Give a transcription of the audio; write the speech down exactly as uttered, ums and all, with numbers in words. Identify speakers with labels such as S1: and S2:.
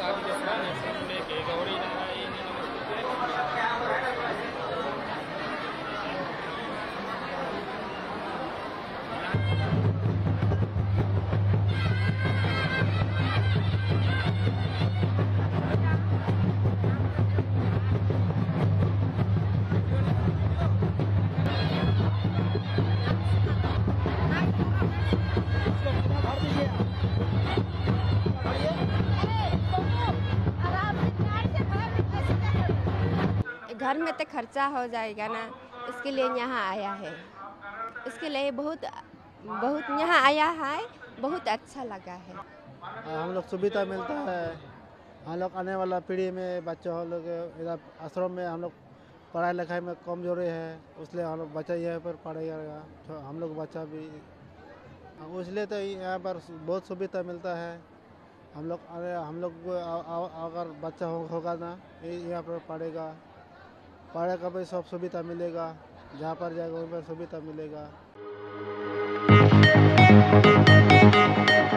S1: घर में तो खर्चा हो जाएगा ना, इसके लिए यहाँ आया है। इसके लिए बहुत बहुत यहाँ आया है, बहुत अच्छा लगा है।
S2: हम लोग सुविधा मिलता है, हम लोग आने वाला पीढ़ी में बच्चों हम लोग इधर आश्रम में हम लोग पढ़ाई लिखाई में कमजोरी है, इसलिए हम लोग बच्चा यहाँ पर पढ़ेगा, हम लोग बच्चा भी, इसलिए तो यहाँ पर बहुत सुविधा मिलता है। हम लोग अरे हम लोग अगर बच्चा होगा ना यहाँ पर पढ़ेगा, पढ़े का भी सब सुविधा मिलेगा, जहाँ पर जाएगा वहीं पर सुविधा मिलेगा।